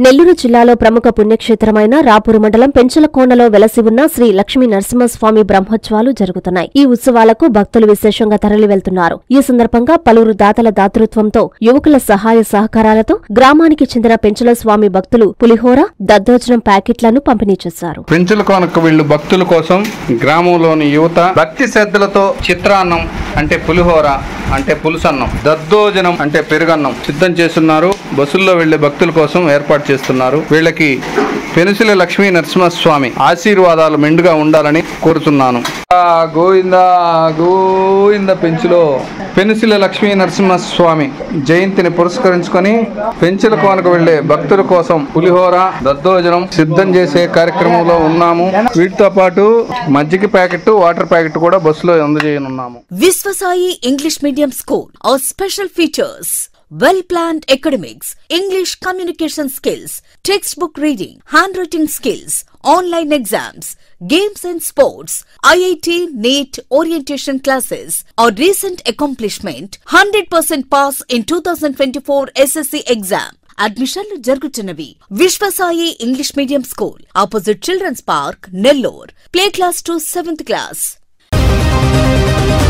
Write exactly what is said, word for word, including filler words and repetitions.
నెల్లూరు జిల్లాలో ప్రముఖ పుణ్యక్షేత్రమైన రాపూరు మండలం పెంచలకోనలో వెలసి ఉన్న శ్రీ లక్ష్మీ నరసింహస్వామి బ్రహ్మోత్సవాలు జరుగుతున్నాయి. ఈ ఉత్సవాలకు భక్తులు విశేషంగా తరలి వెళ్తున్నారు. ఈ సందర్భంగా పలువురు దాతల దాతృత్వంతో యువకుల సహాయ సహకారాలతో గ్రామానికి చెందిన పెంచల స్వామి భక్తులు పులిహోర, దద్దోజనం ప్యాకెట్లను పంపిణీ చేశారు. పెంచలకోనకు వెళ్ళు భక్తుల కోసం గ్రామంలోని యువత భక్తి శ్రద్ధలతో చిత్రాన్నం అంటే పులిహోర అంటే పులుసన్నం, దద్దోజనం అంటే పెరుగన్నం సిద్ధం చేస్తున్నారు. బస్సుల్లో వెళ్లే భక్తుల కోసం ఏర్పాటు చేస్తున్నారు. వీళ్ళకి పెనుసిల లక్ష్మీ నరసింహస్వామి ఆశీర్వాదాలు మెండుగా ఉండాలని కోరుతున్నాను. గోవింద గోవింద. పెంచులో పెనుసిల లక్ష్మీ నరసింహస్వామి జయంతిని పురస్కరించుకొని పెంచలకోనకు వెళ్లే భక్తుల కోసం పులిహోర, దద్దోజనం సిద్ధం చేసే కార్యక్రమంలో ఉన్నాము. వీటితో పాటు మజ్జిగ ప్యాకెట్, వాటర్ ప్యాకెట్ కూడా బస్సులో అందజేయనున్నాము. Vishwasai English medium school. Our special features: well-planned academics, English communication skills, textbook reading, handwriting skills, online exams, games and sports, I I T, NEET, orientation classes. Our recent accomplishment: one hundred percent pass in twenty twenty-four S S C exam. అడ్మిషన్లు జరుగుతున్నవి. Vishwasai English medium school, opposite children's park, Nellore. Play class to seventh class.